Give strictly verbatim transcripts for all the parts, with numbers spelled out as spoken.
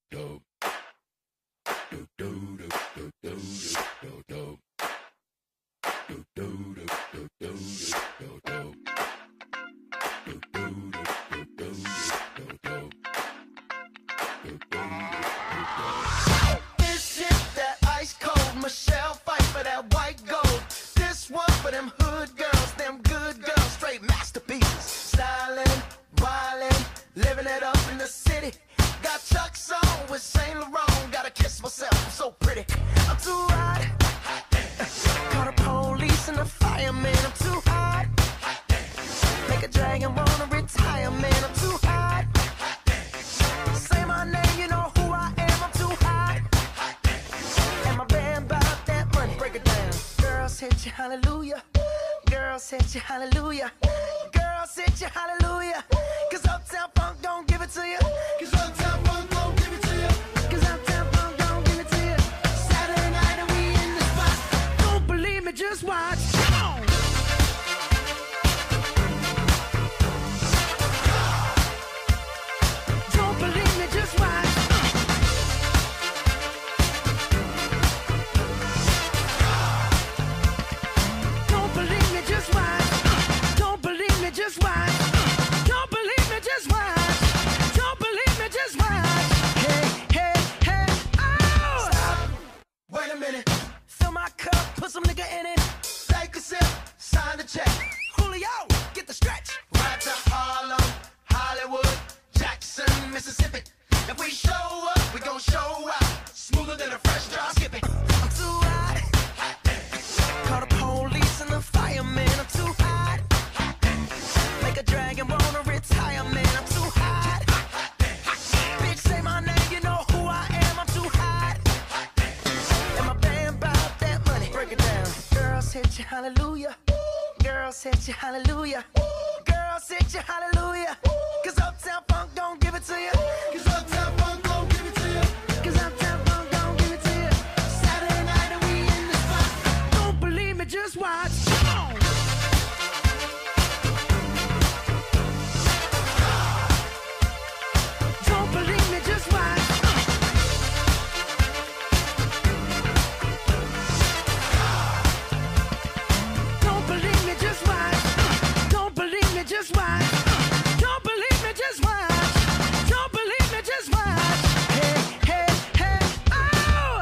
Hallelujah, girls hit you, hallelujah, girls hit you, hallelujah, cause Uptown Funk don't give it to you, cause Uptown Funk don't give it to you, cause Uptown Funk don't give it to you. Saturday night and we in the spot, don't believe me, just watch, come on. Don't believe me, just watch. Just watch. Don't believe me, just watch. Don't believe me, just watch. Hey, hey, hey, oh! Stop. Wait a minute. Fill my cup, put some nigga in it. Take a sip, sign the check. Julio, get the stretch. Right to Harlem, Hollywood, Jackson, Mississippi. If we show up, we gon' show out. Smoother than a fresh drop skipping. I'm too hot. Call the police and the firemen. I'm too hot. Make a dragon wanna retire, man, I'm too hot. Bitch, say my name, you know who I am, I'm too hot. And my band bought that money, break it down. Girls hit you, hallelujah. Girls hit you, hallelujah. Girls hit you, hallelujah. Cause Uptown Funk don't give it to you. Cause Uptown Funk don't give it to you. Cause Uptown Funk don't give it to you. Saturday night and we in the spot. Don't believe me, just watch. Come on. Don't believe me, just watch. Don't believe me, just watch. Don't believe me, just watch. Don't believe me, just watch. Don't believe me, just watch. Hey, hey, hey, oh!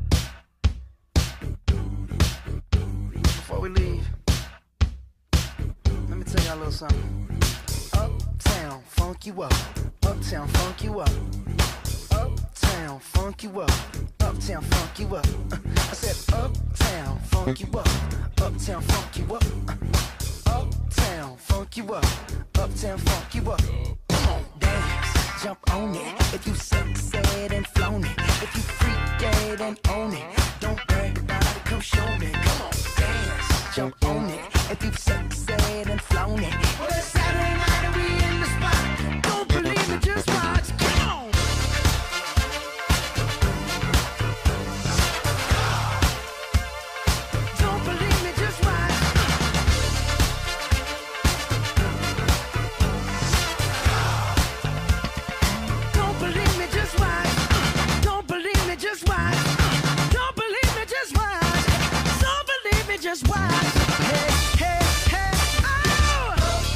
Before we leave, let me tell y'all a little something. Uptown, funk you up. Uptown, funk you up. Uptown, funk you up. Uptown, funk you up. Uh, I said uptown, funk you up. Uptown, funk you up. Uh, uptown, funk you up. Uptown, funk you up. Come on, dance, jump on it. If you sexed and flown it. If you freak dead and own it. Don't brag about it, come show me. Come on, dance, jump on it. If you sexed and flown it. Well, it's Saturday night and we in the spot. Don't believe me, just watch. Come on. Don't believe me, just watch. Don't believe me, just watch. Don't believe me, just watch. Don't believe me, just watch. Don't believe me, just watch. Hey, hey, hey, oh!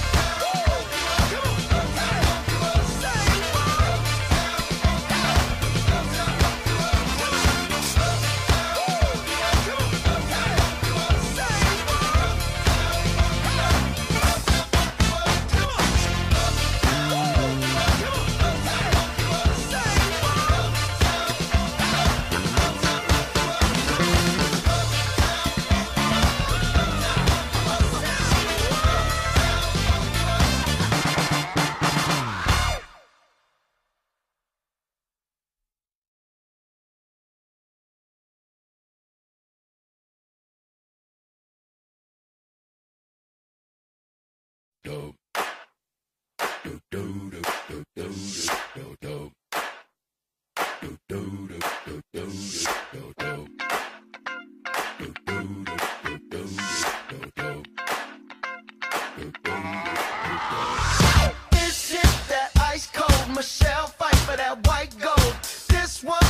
Do do do do do do do do do do do do do do do. This shit that ice cold, Michelle fight for that white gold. This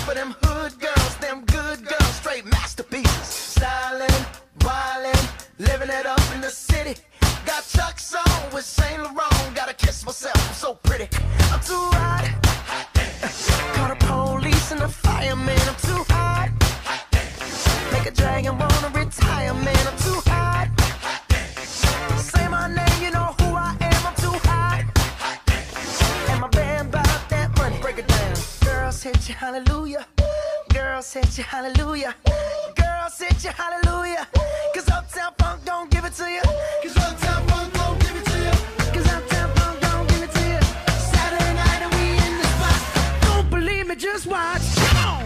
for them hood girls, them good girls, straight masterpieces. Stylin', wildin', living it up in the city. Got Chuck's on with Saint Laurent. Gotta kiss myself, I'm so pretty. I'm too hot. Call the police and the fireman. I'm too hot. Make a dragon wanna retire, man. I'm too hot. Say my name, you know who I am. I'm too hot. And my band bought that money. Break it down. Girls hit you, hallelujah. Girls hit you, hallelujah. Girls hit you, hallelujah. Cause Uptown Funk don't give it to you. Cause Uptown Funk don't give it to you. Cause Uptown Funk don't give it to you. Saturday night and we in the spot. Don't believe me, just watch. Come on.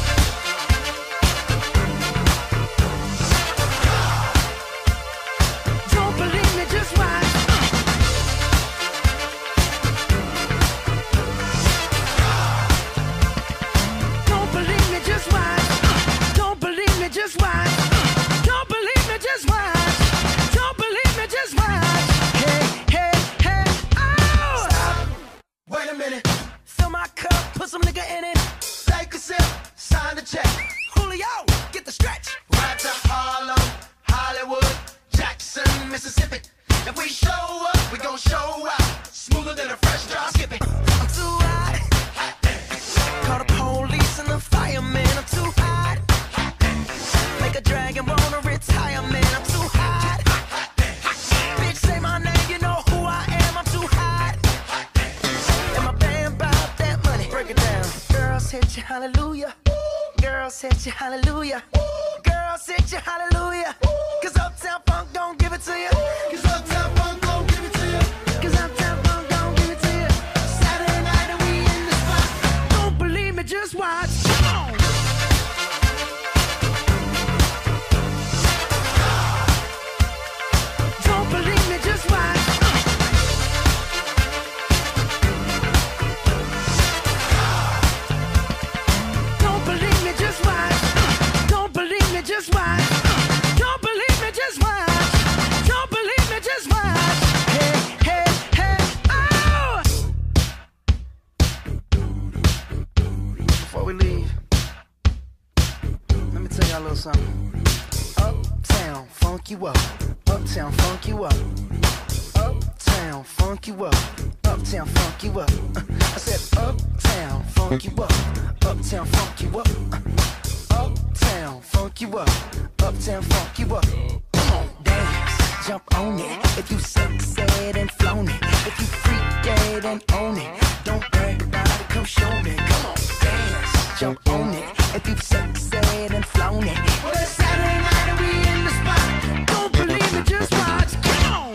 Don't believe me, just watch. Don't believe me, just watch. Don't believe me, just watch. Don't believe me, just watch. Don't believe me, just watch. Hey, hey, hey, oh! Stop. Wait a minute. Fill my cup, put some nigga in it. Take a sip, sign the check. Julio, get the stretch. Right to Harlem, Hollywood, Jackson, Mississippi. If we show up, we gon' show out. Smoother than a fresh drop. Skip it. I'm too hot. Call the police and the fireman. I'm too hot. Make a dragon wanna retire, man. I'm too hot. Bitch, say my name, you know who I am. I'm too hot. And my band bought that money. Break it down. Girls hit you, hallelujah. Girls hit you, hallelujah. Girls hit you, hallelujah. Cause Uptown Funk don't give it to you. Cause Uptown Funk don't give it to you. Cause Uptown Funk don't give it to you. Saturday night and we in the spot. Don't believe me, just watch. Come on. Don't believe me, just watch. Don't believe me, just watch. Don't believe me, just watch. Don't believe me, just watch. Don't believe me, just watch. Hey, hey, hey, oh! Before we leave, let me tell y'all a little something. Uptown, funk you up. Uptown, funk you up. Uptown, funk you up. Uptown, funk you up. Uh, I said uptown, funk you up. Uptown, funk you up. Uh, uptown, funk you up. Uptown, funk you up. Come on, dance, jump on it. If you sexed and flown it. If you freak dead and own it. Don't brag about it, come show me. Come on, dance, jump on it. If you sexed and flown it. Well, it's Saturday night and we in the spot. Don't believe it, just watch. Come on.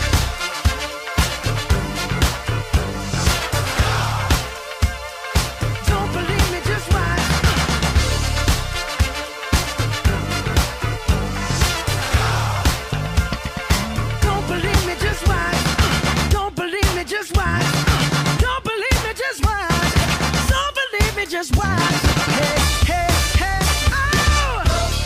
Don't believe me, just watch. Don't believe me, just watch. Don't believe me, just watch. Don't believe me, just watch. Don't believe me, just watch. Hey, hey, hey, oh!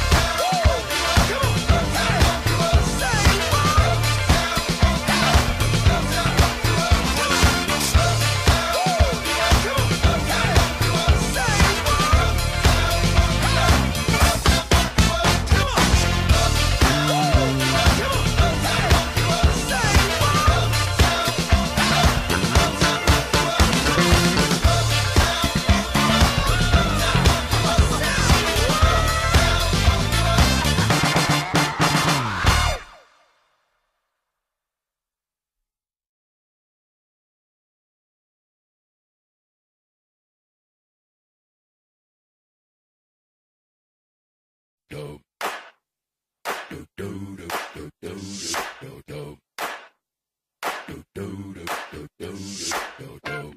Do do do do do do do do do do do do do do do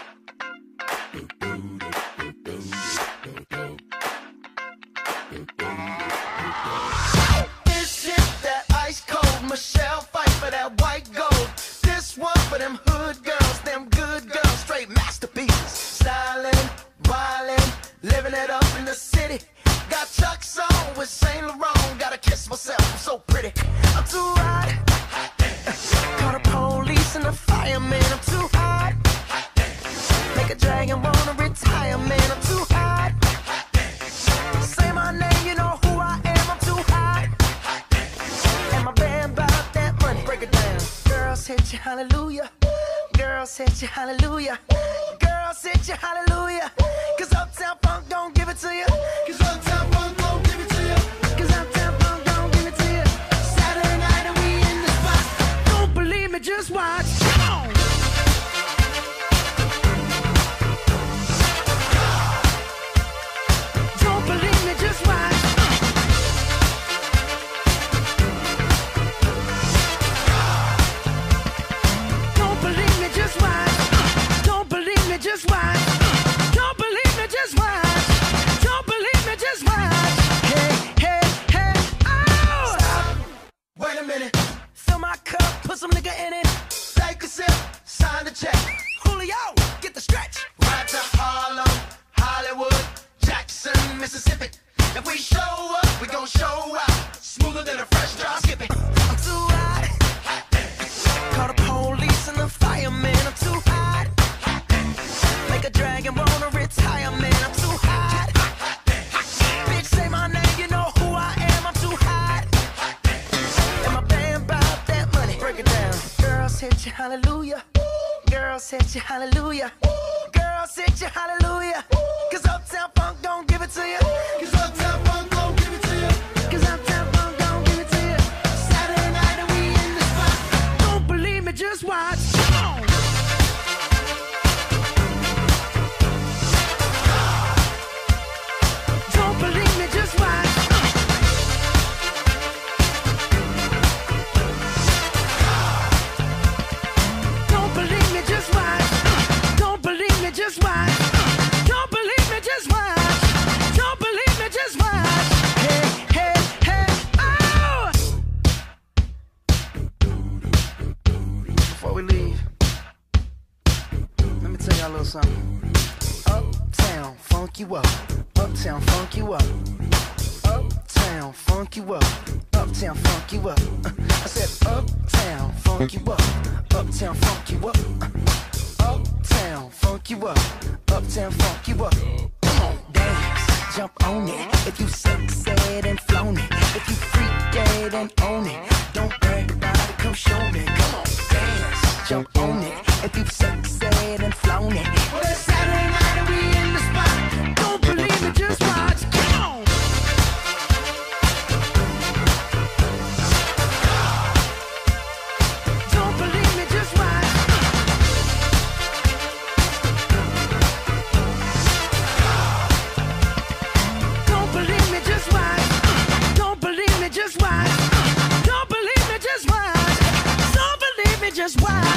This shit that ice cold, Michelle fight for that white gold. This one for them hood girls, them good girls, straight masterpieces. Stylin', wildin', living it up in the city. Got Chuck's on with Saint Laurent. Gotta kiss myself, I'm so pretty. I'm too hot. Call the police and the fireman. I'm too hot. Make a dragon wanna retire, man. I'm too hot. Girls hit you hallelujah. Girls hit you hallelujah. Cause Uptown Funk don't give it to you. Cause Uptown Funk don't give it to you. Cause Uptown Funk don't give it to you. Saturday night and we in the spot. Don't believe me, just watch. Come on. Don't believe me, just watch. Don't believe me, just watch. Don't believe me, just watch. Don't believe me, just watch. Don't believe me, just watch. Hey, hey, hey, oh! Stop. Wait a minute. Fill my cup, put some nigga in it. Take a sip, sign the check. Julio, get the stretch. Right to Harlem, Hollywood, Jackson, Mississippi. If we show up, we gon' show out. Smoother than a fresh drop skipping. I'm too hot. Call the police and the fireman. I'm too hot. Make a dragon wanna retire, man. I'm too hot. Bitch, say my name, you know who I am. I'm too hot. And my band bout that money. Break it down. Girls hit you hallelujah. Girls hit you hallelujah. Girls hit you hallelujah. Cause Uptown Funk don't give it to you. Cause Uptown Funk don't give it to you. Cause Uptown Funk don't give it to you. Saturday night and we in the spot. Don't believe me, just watch. Come on. Don't believe me, just watch. Don't believe me, just watch. Don't believe me, just watch. Don't believe me, just watch. Don't believe me, just watch. Hey, hey, hey, oh! Before we leave, let me tell y'all a little something. Uptown, funk you up. Uptown, funk you up. Uptown, funk you up. Uptown, funk you up. Uh, I said uptown, funk you up. Uptown, funk you up. Uh, uptown, funk you up. Uptown, funk you up. Come on, dance, jump on it. If you sexed and flown it. If you freak dead and own it. Don't brag about it, come show me. Come on, dance, jump on it. If you sexed and flown it. Well, it's Saturday night and we in the spot. Don't believe me, just watch. Come on. Don't believe me, just watch. Don't believe me, just watch. Don't believe me, just watch. Don't believe me, just watch. Don't believe me, just watch.